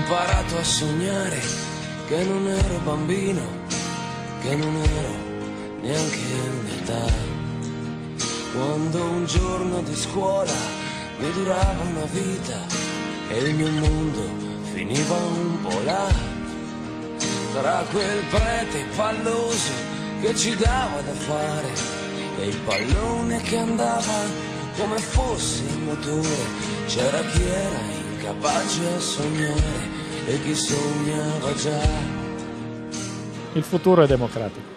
imparato a sognare che non ero bambino, che non ero neanche un'età. Quando un giorno di scuola mi durava una vita e il mio mondo finiva un po' là, tra quel prete palloso che ci dava da fare e il pallone che andava come fosse il motore. C'era chi era incapace a sognare e chi sognava già. Il futuro è democratico.